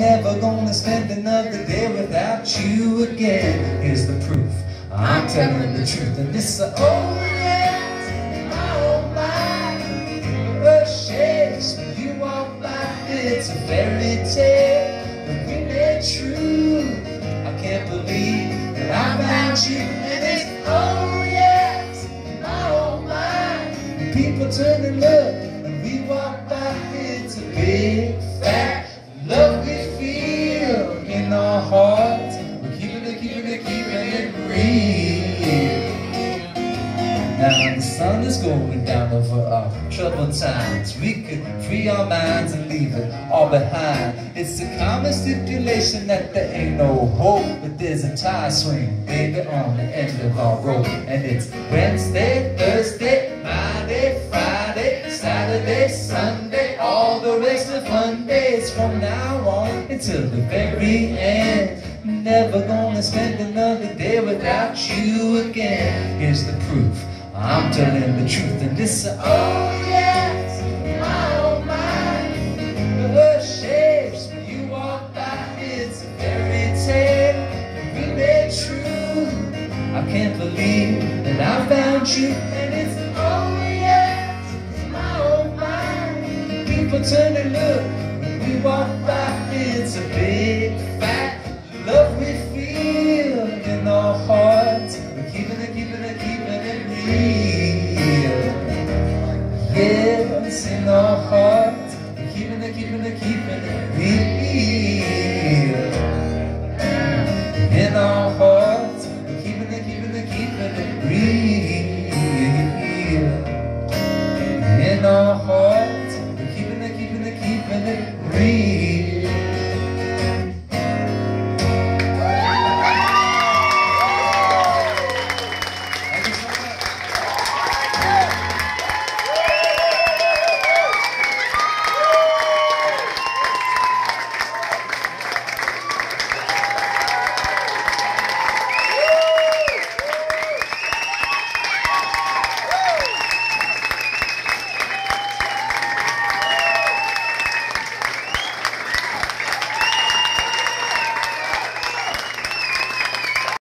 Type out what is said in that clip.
never gonna spend another day without you again. Here's the proof, I'm telling the truth. And this is oh yes, oh my. A Shakespeare, you walk by, it's a fairy tale, but really true. I can't believe that I found you, and it's oh yes, oh my. People turn and look, and we walk by, it's a big fat love we feel in our hearts. We're keeping it real. Now the sun is going down over our troubled times. We could free our minds and leave it all behind. It's a common stipulation that there ain't no hope, but there's a tire swing, baby, on the end of our rope. And it's Wednesday, Thursday, Friday, Friday, Saturday, Sunday, all the rest of fun days from now on until the very end. Never gonna spend another day without you again. Here's the proof, I'm telling the truth. And this oh yes, oh my. The shapes when you walk by, it's a fairy tale, really true. I can't believe that I found you.